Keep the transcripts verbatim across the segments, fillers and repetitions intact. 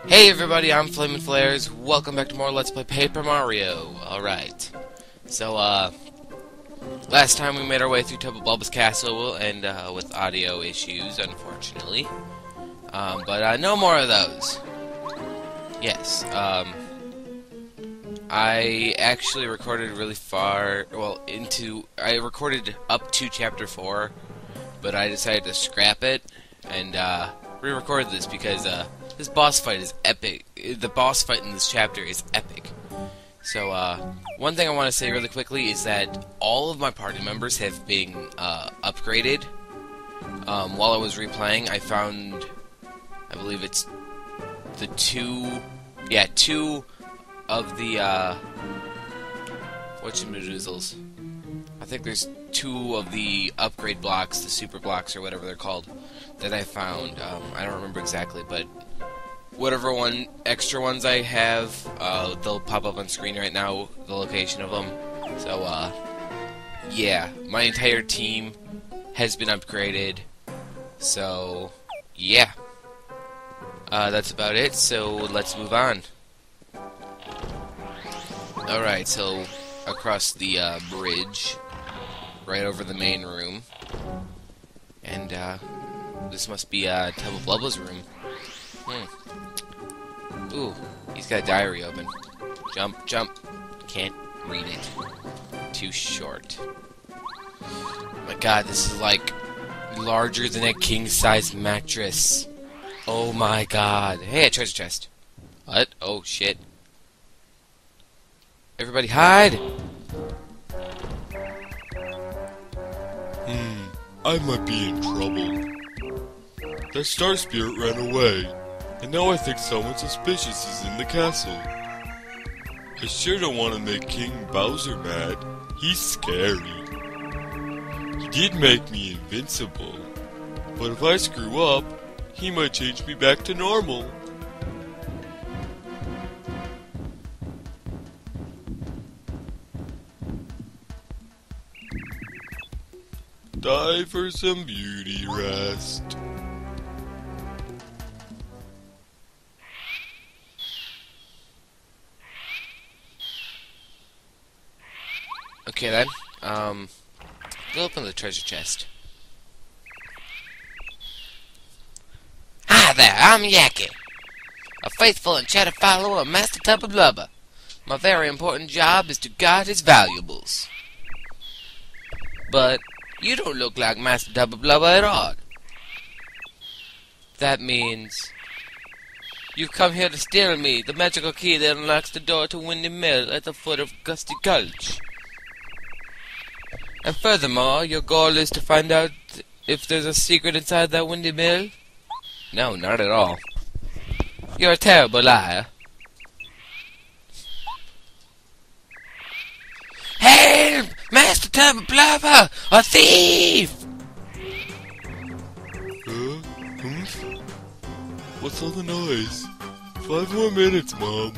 Hey everybody, I'm Flamin' Flares. Welcome back to more Let's Play Paper Mario. Alright. So, uh, last time we made our way through Tubba Bulba's castle, and, uh, with audio issues, unfortunately. Um, but, uh, no more of those. Yes, um, I actually recorded really far, well, into, I recorded up to Chapter four, but I decided to scrap it, and, uh, re-record this because, uh, this boss fight is epic. The boss fight in this chapter is epic. So, uh, one thing I want to say really quickly is that all of my party members have been, uh, upgraded. Um, while I was replaying, I found, I believe it's the two, yeah, two of the, uh, whatchamadoozles. I think there's two of the upgrade blocks, the super blocks, or whatever they're called, that I found. Um, I don't remember exactly, but whatever one extra ones I have, uh, they'll pop up on screen right now, the location of them. So, uh, yeah, my entire team has been upgraded. So, yeah. Uh, that's about it, so let's move on. Alright, so across the, uh, bridge, right over the main room. And, uh, this must be, uh, Tubba Blubba's room. Hmm. Ooh, he's got a diary open. Jump, jump. Can't read it. Too short. My god, this is like larger than a king-size mattress. Oh my god. Hey, a treasure chest. What? Oh shit. Everybody hide! Hmm, I might be in trouble. That star spirit ran away, and now I think someone suspicious is in the castle. I sure don't want to make King Bowser mad. He's scary. He did make me invincible, but if I screw up, he might change me back to normal. Die for some beauty rest. Okay then, um, go open the treasure chest. Hi there, I'm Yaki, a faithful and chatty follower of Master Tubba Blubba. My very important job is to guard his valuables. But you don't look like Master Tubba Blubba at all. That means you've come here to steal me, the magical key that unlocks the door to Windy Mill at the foot of Gusty Gulch. And furthermore, your goal is to find out if there's a secret inside that Windy Mill? No, not at all. You're a terrible liar. Help! Master Tubba Blubba! A thief! Huh? Humph? What's all the noise? Five more minutes, Mom.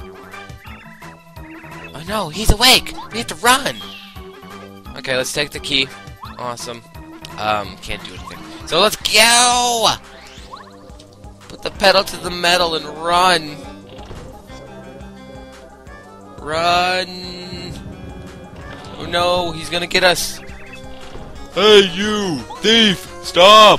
Oh no, he's awake! We have to run! Okay, let's take the key. Awesome. Um, can't do anything. So let's go! Put the pedal to the metal and run! Run! Oh no, he's gonna get us! Hey, you! Thief! Stop!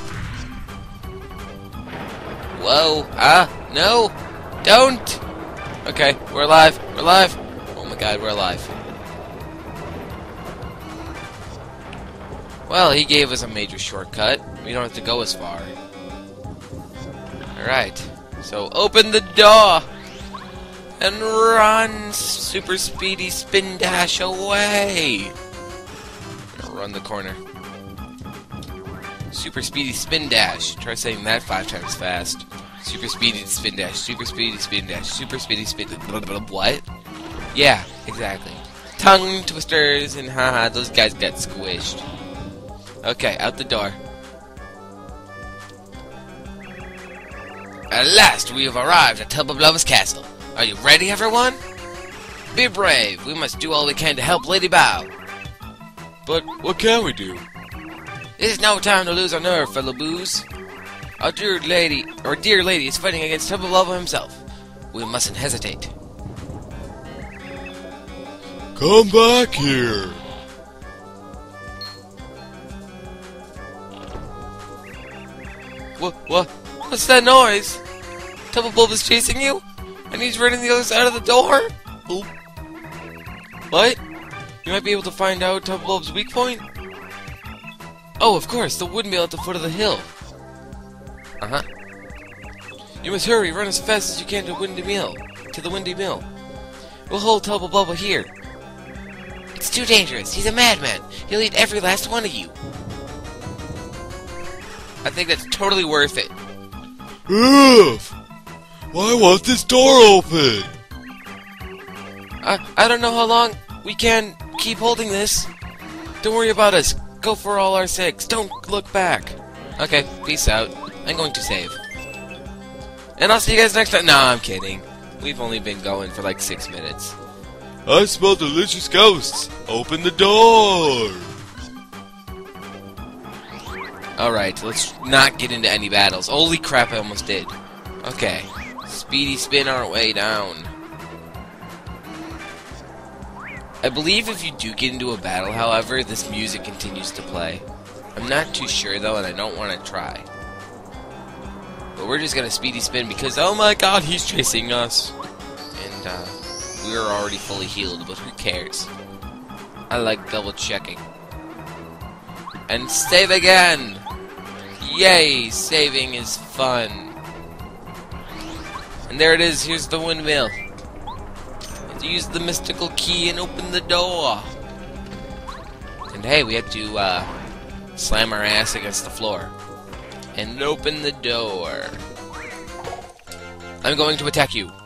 Whoa, ah, no! Don't! Okay, we're alive, we're alive! Oh my god, we're alive. Well, he gave us a major shortcut. We don't have to go as far. Alright. So, open the door! And run! Super speedy spin dash away! I'm gonna run the corner. Super speedy spin dash. Try saying that five times fast. Super speedy spin dash. Super speedy spin dash. Super speedy spin dash. Blah, blah, blah, what? Yeah, exactly. Tongue twisters and haha, those guys got squished. Okay, out the door. At last, we have arrived at Tubba Blubba's castle. Are you ready, everyone? Be brave. We must do all we can to help Lady Bow. But what can we do? This is no time to lose our nerve, fellow boos. Our dear lady, our dear lady is fighting against Tubba Blubba himself. We mustn't hesitate. Come back here! What? What? What's that noise? Tubba Bulb is chasing you? And he's running the other side of the door? Oop. What? You might be able to find out Tubba Bulb's weak point? Oh, of course, the windmill at the foot of the hill. Uh-huh. You must hurry, run as fast as you can to Windy Mill. To the Windy Mill. We'll hold Tubba Bulb here. It's too dangerous. He's a madman. He'll eat every last one of you. I think that's totally worth it. Ugh! Why won't this door open? I, I don't know how long we can keep holding this. Don't worry about us. Go for all our sakes. Don't look back. Okay, peace out. I'm going to save. And I'll see you guys next time. Nah, I'm kidding. We've only been going for like six minutes. I smell delicious ghosts. Open the door. Alright, let's not get into any battles. Holy crap, I almost did. Okay. Speedy spin our way down. I believe if you do get into a battle, however, this music continues to play. I'm not too sure, though, and I don't want to try. But we're just gonna speedy spin because, oh my god, he's chasing us. And, uh, we're already fully healed, but who cares? I like double checking. And save again! Yay! Saving is fun. And there it is, here's the windmill. Let's use the mystical key and open the door. And hey, we have to uh, slam our ass against the floor. And open the door. I'm going to attack you.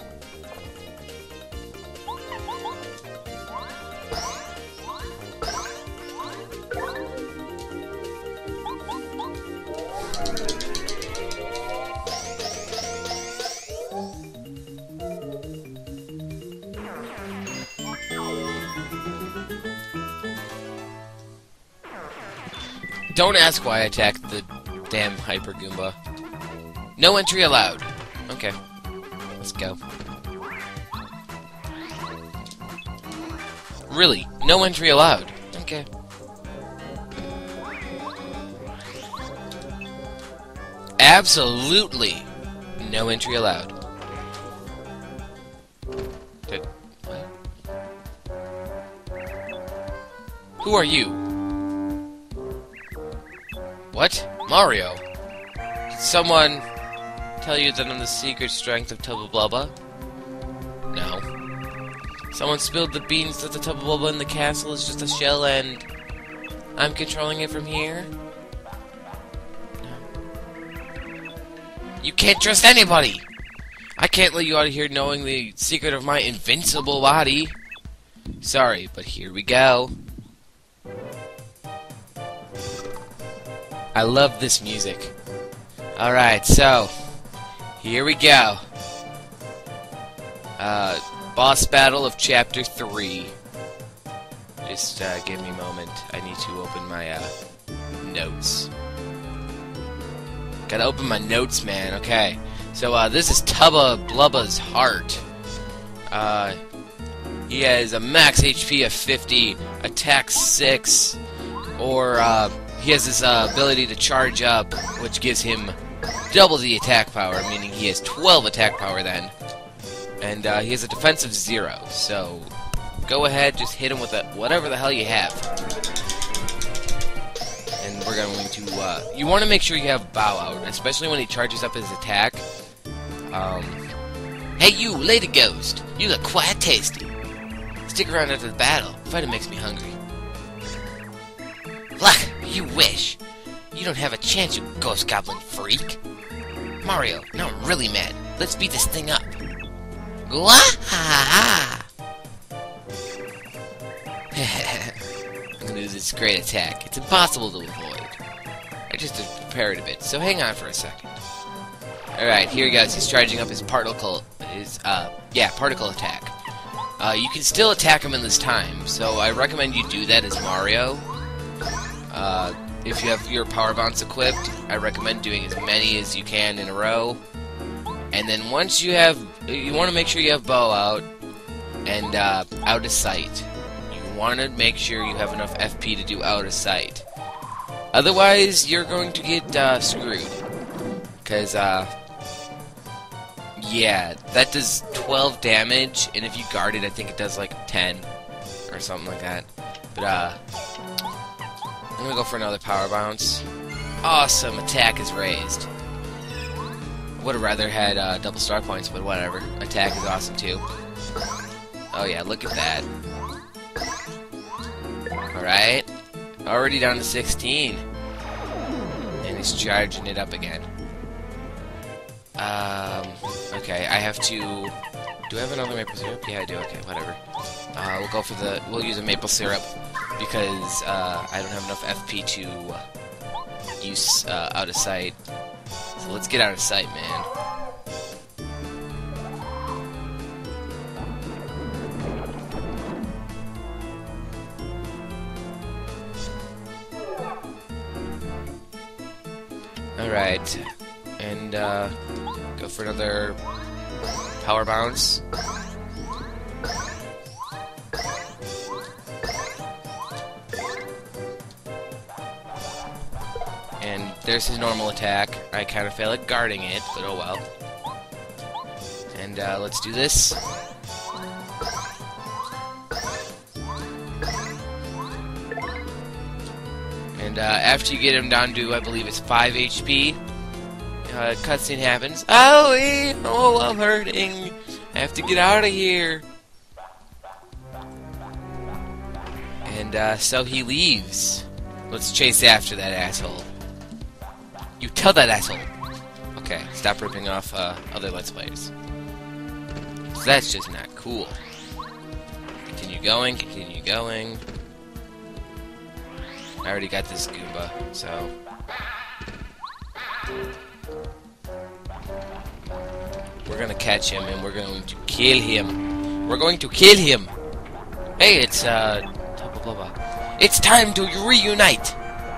Don't ask why I attacked the damn Hyper Goomba. No entry allowed. Okay. Let's go. Really? No entry allowed. Okay. Absolutely no entry allowed. Did, what? Who are you? What? Mario? Did someone tell you that I'm the secret strength of Tubba Blubba? No. Someone spilled the beans that the Tubba Blubba in the castle is just a shell and I'm controlling it from here? No. You can't trust anybody! I can't let you out of here knowing the secret of my invincible body. Sorry, but here we go. I love this music. Alright, so here we go. Uh, boss battle of chapter three. Just uh, give me a moment. I need to open my uh, notes. Gotta open my notes, man. Okay. So uh, this is Tubba Blubba's heart. Uh, he has a max H P of fifty, attack six, or uh, he has this uh, ability to charge up, which gives him double the attack power, meaning he has twelve attack power then. And uh, he has a defense of zero, so go ahead, just hit him with a, whatever the hell you have. And we're going to, uh, you want to make sure you have Bow Out, especially when he charges up his attack. Um, hey you, Lady Ghost, you look quite tasty. Stick around after the battle, fighting makes me hungry. Luck, you wish. You don't have a chance, you ghost goblin freak. Mario, now I'm really mad. Let's beat this thing up. Gwahaha! I'm gonna do this great attack. It's impossible to avoid. I just prepared a bit, so hang on for a second. Alright, here he goes. He's charging up his particle, his, uh, yeah, particle attack. Uh, you can still attack him in this time, so I recommend you do that as Mario. Uh, if you have your power bounce equipped, I recommend doing as many as you can in a row. And And then once you have, you want to make sure you have bow out and uh, out of sight. You want to make sure you have enough F P to do out of sight. Otherwise, you're going to get uh, screwed. Because, uh, yeah, that does twelve damage, and if you guard it, I think it does like ten or something like that. But, uh, I'm gonna go for another power bounce. Awesome, attack is raised. Would have rather had uh, double star points, but whatever. Attack is awesome too. Oh yeah, look at that. Alright. Already down to sixteen. And he's charging it up again. Um, okay, I have to... Do I have another maple syrup? Yeah, I do. Okay, whatever. Uh, we'll go for the... We'll use a maple syrup because uh, I don't have enough F P to use uh, out of sight. So let's get out of sight, man. Alright. And, uh, go for another power bounce. And there's his normal attack. I kind of fail at guarding it, but oh well. And uh, let's do this. And uh, after you get him down to, I believe it's five H P, uh, cutscene happens. Oh, oh, I'm hurting. I have to get out of here. And uh, so he leaves. Let's chase after that asshole. You tell that asshole. Okay, stop ripping off uh, other Let's Plays. That's just not cool. Continue going, continue going. I already got this Goomba, so... We're gonna catch him and we're going to kill him. We're going to kill him! Hey, it's, uh... blah, blah, blah. It's time to reunite!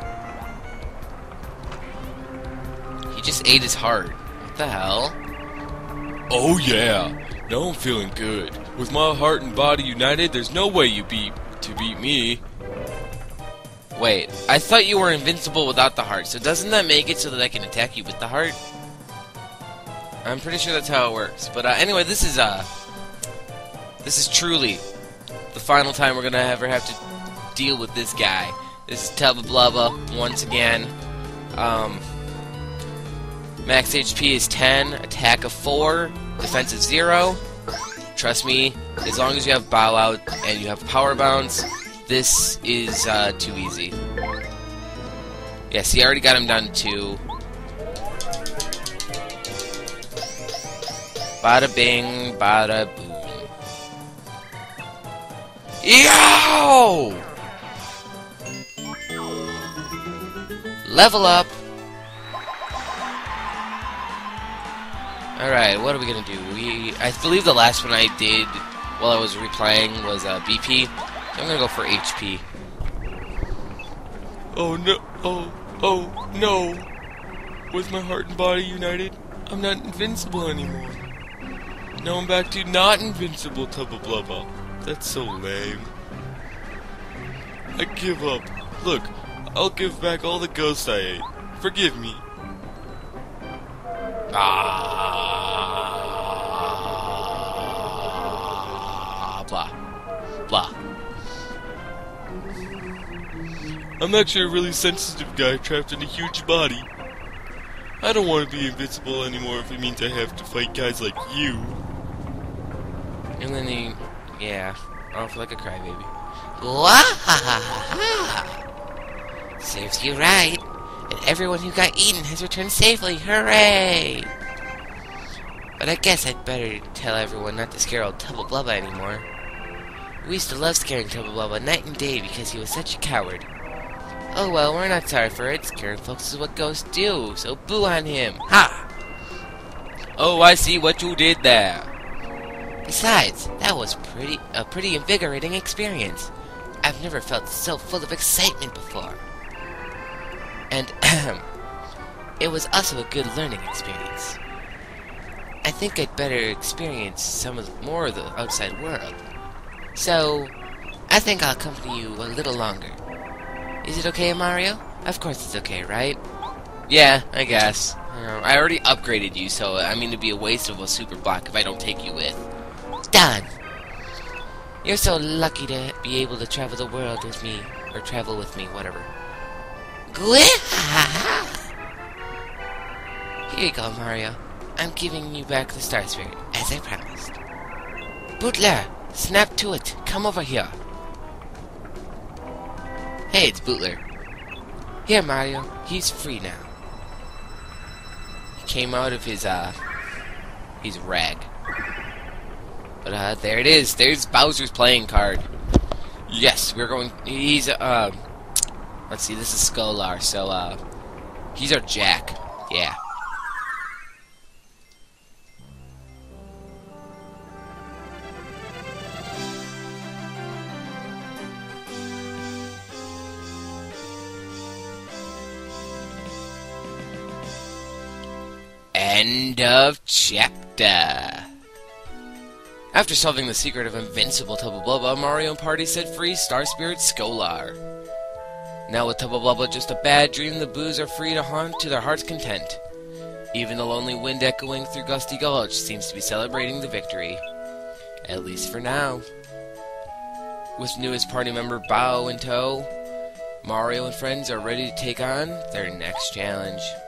He just ate his heart. What the hell? Oh yeah, now I'm feeling good. With my heart and body united, there's no way you beat to beat me. Wait, I thought you were invincible without the heart, so doesn't that make it so that I can attack you with the heart? I'm pretty sure that's how it works. But uh, anyway, this is uh, this is truly the final time we're gonna ever have to deal with this guy. This is Tubba Blubba once again. Um, max H P is ten, attack of four, defense of zero. Trust me, as long as you have bow out and you have power bounce, this is uh, too easy. Yeah, see, I already got him down to two. Bada bing, bada boom. Yo! Level up. Alright, what are we gonna do? We, I believe the last one I did while I was replaying was uh, B P. I'm gonna go for H P. Oh no, oh, oh no. With my heart and body united, I'm not invincible anymore. Now I'm back to not invincible, Tubba Blubba. That's so lame. I give up. Look, I'll give back all the ghosts I ate. Forgive me. Ah, blah, blah. I'm actually a really sensitive guy trapped in a huge body. I don't want to be invincible anymore if it means I have to fight guys like you. And then he, yeah, off like a crybaby. Wah-ha-ha-ha! Serves you right. And everyone who got eaten has returned safely. Hooray! But I guess I'd better tell everyone not to scare old Tubba Blubba anymore. We used to love scaring Tubba Blubba night and day because he was such a coward. Oh well, we're not sorry for it. Scaring folks is what ghosts do, so boo on him. Ha! Oh, I see what you did there. Besides, that was pretty a pretty invigorating experience. I've never felt so full of excitement before. And it was also a good learning experience. I think I'd better experience some of the, more of the outside world. So, I think I'll accompany you a little longer. Is it okay, Mario? Of course it's okay, right? Yeah, I guess. Uh, I already upgraded you, so I mean it'd be a waste of a super block if I don't take you with. Done! You're so lucky to be able to travel the world with me, or travel with me, whatever. Here you go, Mario. I'm giving you back the Star Spirit, as I promised. Bootler, snap to it. Come over here. Hey, it's Bootler. Here, Mario. He's free now. He came out of his, uh... his rag. But, uh, there it is. There's Bowser's playing card. Yes, we're going... He's, uh... let's see, this is Skolar, so, uh... he's our Jack. Yeah. End of chapter. After solving the secret of invincible Tubba Blubba, Mario and Party set free Star Spirit Skolar. Now with Tubba Blubba just a bad dream, the Boos are free to haunt to their heart's content. Even the lonely wind echoing through Gusty Gulch seems to be celebrating the victory. At least for now. With newest party member Bow in tow, Mario and friends are ready to take on their next challenge.